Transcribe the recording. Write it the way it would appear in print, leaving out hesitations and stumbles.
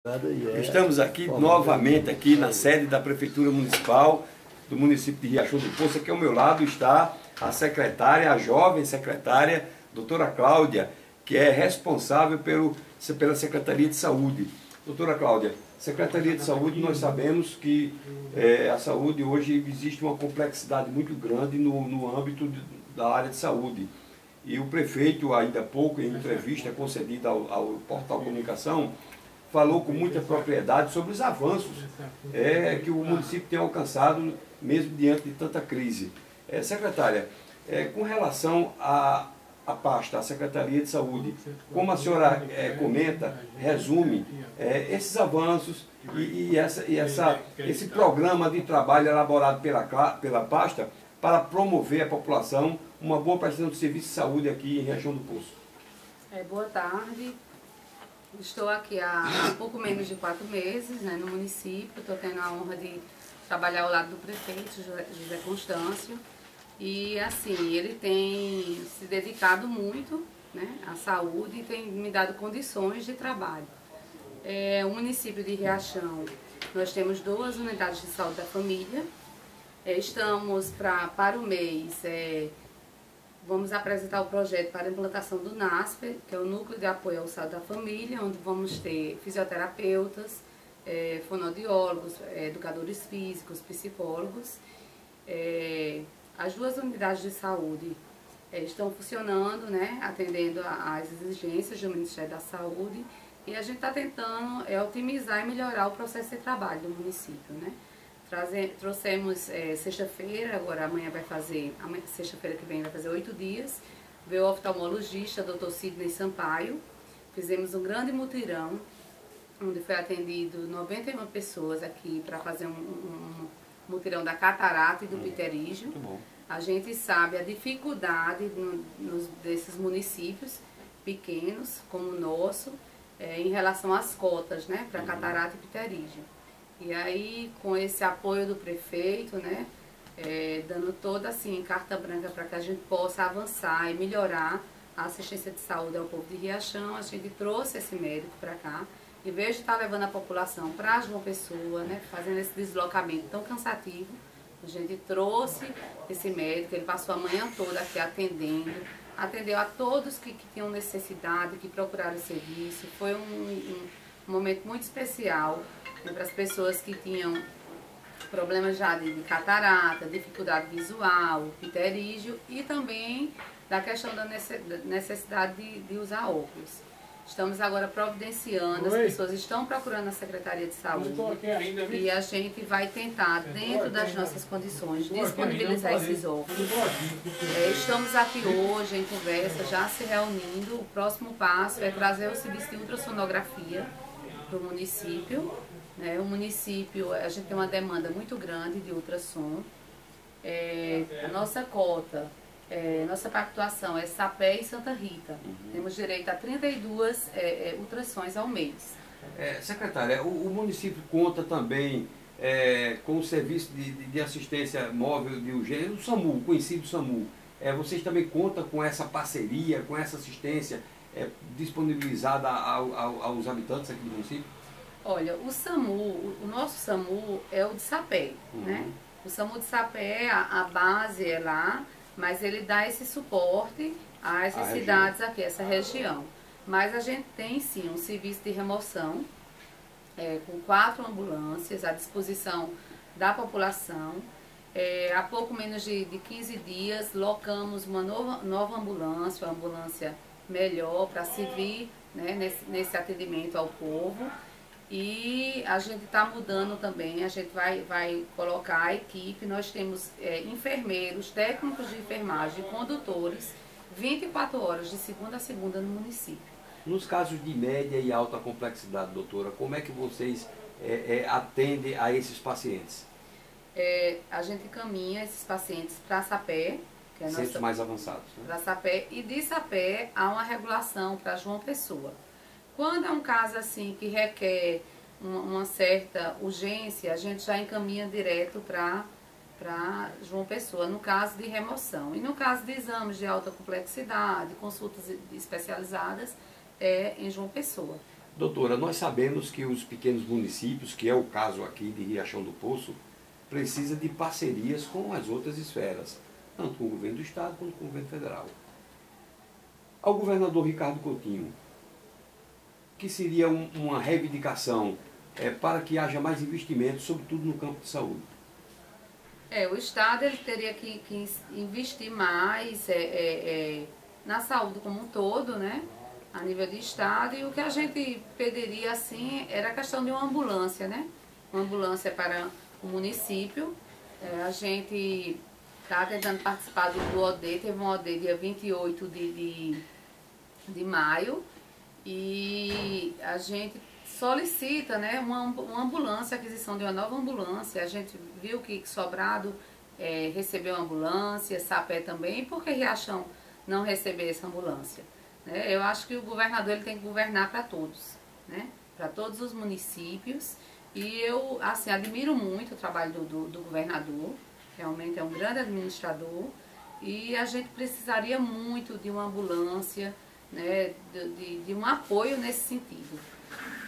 Estamos aqui novamente aqui na sede da Prefeitura Municipal do município de Riachão do Poço. Aqui ao meu lado está a secretária, a jovem secretária, doutora Cláudia, que é responsável pela Secretaria de Saúde. Doutora Cláudia, Secretaria de Saúde, nós sabemos que a saúde hoje existe uma complexidade muito grande no âmbito da área de saúde. E o prefeito, ainda há pouco, em entrevista concedida ao Portal Comunicação, falou com muita propriedade sobre os avanços que o município tem alcançado, mesmo diante de tanta crise. Secretária, com relação à pasta, à Secretaria de Saúde, como a senhora comenta, resume esses avanços e esse programa de trabalho elaborado pela pasta para promover à população uma boa prestação de serviço de saúde aqui em Riachão do Poço. Boa tarde. Estou aqui há pouco menos de 4 meses, no município. Estou tendo a honra de trabalhar ao lado do prefeito, José Constâncio. E assim, ele tem se dedicado muito à saúde e tem me dado condições de trabalho. O município de Riachão, nós temos 2 unidades de saúde da família. Estamos para o mês... Vamos apresentar o projeto para a implantação do NASP, que é o Núcleo de Apoio à Saúde da Família, onde vamos ter fisioterapeutas, fonoaudiólogos, educadores físicos, psicólogos. As 2 unidades de saúde estão funcionando, atendendo às exigências do Ministério da Saúde, e a gente está tentando otimizar e melhorar o processo de trabalho do município, Trouxemos sexta-feira, agora amanhã vai fazer, sexta-feira que vem vai fazer 8 dias, veio o oftalmologista, Dr. Sidney Sampaio. Fizemos um grande mutirão, onde foi atendido 91 pessoas aqui para fazer um mutirão da catarata e do pterígio. A gente sabe a dificuldade desses municípios pequenos, como o nosso, em relação às cotas, para catarata e pterígio. E aí, com esse apoio do prefeito, dando toda assim, carta branca para que a gente possa avançar e melhorar a assistência de saúde ao povo de Riachão, a gente trouxe esse médico para cá. Em vez de estar levando a população para João Pessoa, fazendo esse deslocamento tão cansativo, a gente trouxe esse médico, ele passou a manhã toda aqui atendeu a todos que tinham necessidade, que procuraram serviço. Foi um momento muito especial para as pessoas que tinham problemas já de catarata, dificuldade visual, pterígio e também da questão da necessidade de usar óculos. Estamos agora providenciando, as pessoas estão procurando a Secretaria de Saúde e a gente vai tentar, dentro das nossas condições, disponibilizar esses óculos. Estamos aqui hoje em conversa, já se reunindo. O próximo passo é trazer o serviço de ultrassonografia para o município. O município, a gente tem uma demanda muito grande de ultrassom. A nossa cota, nossa pactuação é Sapé e Santa Rita. Temos direito a 32 ultrassons ao mês. Secretária, o município conta também com o serviço de assistência móvel de urgência, o SAMU, o conhecido SAMU. Vocês também contam com essa parceria, com essa assistência disponibilizada aos habitantes aqui do município? Olha, o nosso SAMU é o de Sapé, O SAMU de Sapé, a base é lá, mas ele dá esse suporte às cidades aqui, essa região. Mas a gente tem sim um serviço de remoção, com 4 ambulâncias à disposição da população. Há pouco menos de 15 dias, locamos uma nova ambulância, uma ambulância melhor para servir nesse atendimento ao povo. E a gente está mudando também, a gente vai colocar a equipe, nós temos enfermeiros, técnicos de enfermagem, condutores, 24 horas de segunda a segunda no município. Nos casos de média e alta complexidade, doutora, como é que vocês atendem a esses pacientes? A gente encaminha esses pacientes para a Sapé, que é a centros mais avançados. Para a Sapé, e de Sapé há uma regulação para João Pessoa. Quando é um caso assim que requer uma certa urgência, a gente já encaminha direto para João Pessoa, no caso de remoção. E no caso de exames de alta complexidade, consultas especializadas, em João Pessoa. Doutora, nós sabemos que os pequenos municípios, que é o caso aqui de Riachão do Poço, precisa de parcerias com as outras esferas, tanto com o governo do Estado quanto com o governo federal. Ao governador Ricardo Coutinho, que seria uma reivindicação para que haja mais investimentos, sobretudo no campo de saúde? O Estado ele teria que investir mais na saúde como um todo, né? A nível de Estado, e o que a gente pediria assim era a questão de uma ambulância, né? Uma ambulância para o município. A gente está tentando participar do OD, teve um OD dia 28 de maio, e a gente solicita, né, uma ambulância, a aquisição de uma nova ambulância. A gente viu que Sobrado recebeu uma ambulância, Sapé também, por que Riachão não receber essa ambulância? Eu acho que o governador ele tem que governar para todos, né? Para todos os municípios. E eu assim, admiro muito o trabalho do governador, realmente é um grande administrador. E a gente precisaria muito de uma ambulância, né? de um apoio nesse sentido.